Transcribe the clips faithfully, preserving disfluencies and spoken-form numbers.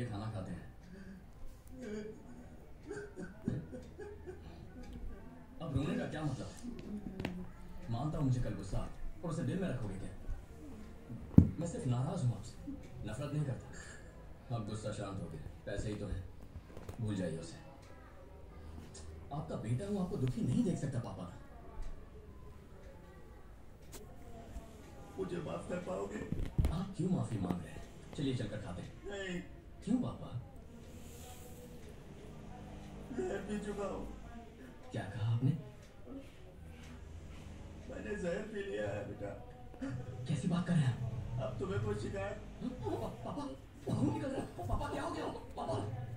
लीजिए, खाना खाते हैं। अब रोने का क्या मतलब है? मानता हूं मुझे कल गुस्सा और उसे दिल में रखोगे क्या? मैं सिर्फ नाराज हूं आपसे, नफरत नहीं करता। अब गुस्सा शांत हो गया, पैसे ही तो हैं, भूल जाइए उसे। आपका बेटा हूं, आपको दुखी नहीं देख सकता पापा। मुझे माफ कर पाओगे? आप क्यों माफी मांग रहे हैं? चलिए चलकर खाते हैं। नहीं। क्यों पापा? जहर पी चुका हूँ। क्या कहा आपने? मैंने जहर पी लिया है बेटा। कैसी बात कर रहे हैं आप? अब तुम्हें कोई शिकायत? पापा, पापा, खून निकल रहा है। पापा क्या हो गया? पापा,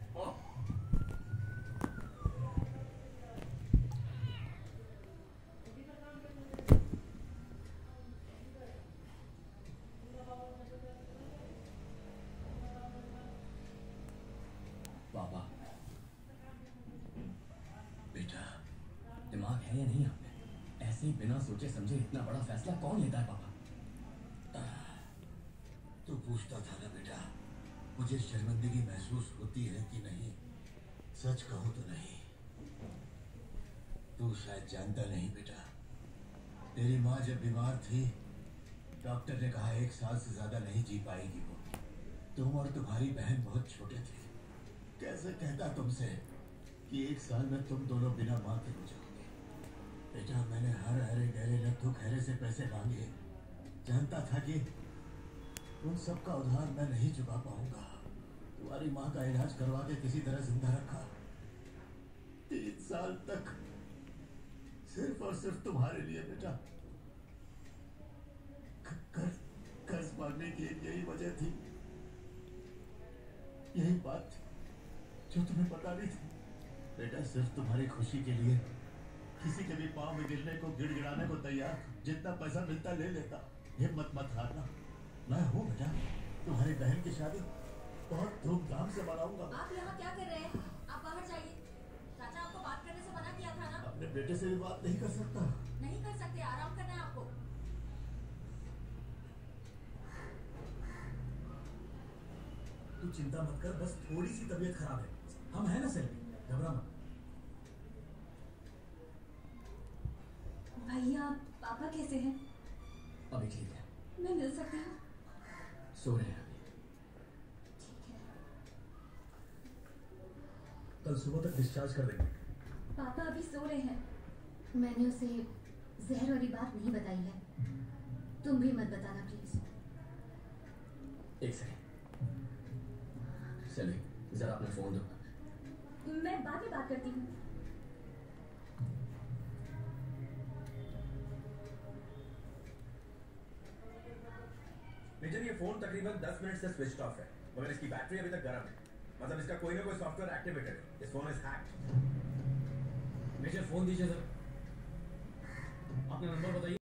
पापा, बेटा, दिमाग है या नहीं आप में? ऐसे ही बिना सोचे समझे इतना बड़ा फैसला कौन लेता है पापा? तू पूछता था ना बेटा, मुझे शर्मिंदगी महसूस होती है कि नहीं? सच कहूं तो नहीं। तू शायद जानता नहीं बेटा, तेरी माँ जब बीमार थी, डॉक्टर ने कहा एक साल से ज्यादा नहीं जी पाएगी वो। तुम और तुम्हारी बहन बहुत छोटे थे। कैसे कहता तुमसे कि एक साल में तुम दोनों बिना माँ के हो जाओगे? बेटा, मैंने हर हरे गहरे लट्ठू खैरे से पैसे मांगे, जानता था कि उन सब का उधार मैं नहीं चुका पाऊंगा। तुम्हारी माँ का इलाज करवा के किसी तरह जिंदा रखा, तीन साल तक, सिर्फ और सिर्फ तुम्हारे लिए बेटा। कर्ज कर्ज मांगने की यही वजह थी, यही बात थी जो तुम्हें पता नहीं थी बेटा। सिर्फ तुम्हारी खुशी के लिए किसी के भी पाँव में गिरने को, गिड़गिड़ाने को तैयार, जितना पैसा मिलता ले लेता। हिम्मत मत हारना, मैं हूँ बेटा। तुम्हारी बहन की शादी बहुत धूमधाम से मनाऊंगा। आप यहाँ क्या कर रहे हैं? आप बाहर जाइए। चाचा आपको बात करने से मना किया था ना? अपने बेटे से भी बात नहीं कर सकता? नहीं कर सकते, आराम करना है आपको। तू चिंता मत कर, बस थोड़ी सी तबीयत खराब है, हम हैं ना सेल्वी, घबरा मत। भैया, पापा कैसे हैं? अभी ठीक है, मैं मिल सकती हूँ? सो रहे हैं अभी। ठीक है। कल सुबह तक डिस्चार्ज कर देंगे। पापा अभी सो रहे हैं। मैंने उसे जहर वाली बात नहीं बताई है, तुम भी मत बताना प्लीज। एक सेकंड, चलिए जरा अपना फोन दो। मैं बाद में बात करती हूँ। मेजर, ये फोन तकरीबन दस मिनट से स्विच ऑफ है, मगर इसकी बैटरी अभी तक गर्म है। मतलब इसका कोई ना कोई सॉफ्टवेयर एक्टिवेटेड है। This phone is hacked. Major phone दीजिए सर, अपना नंबर बताइए।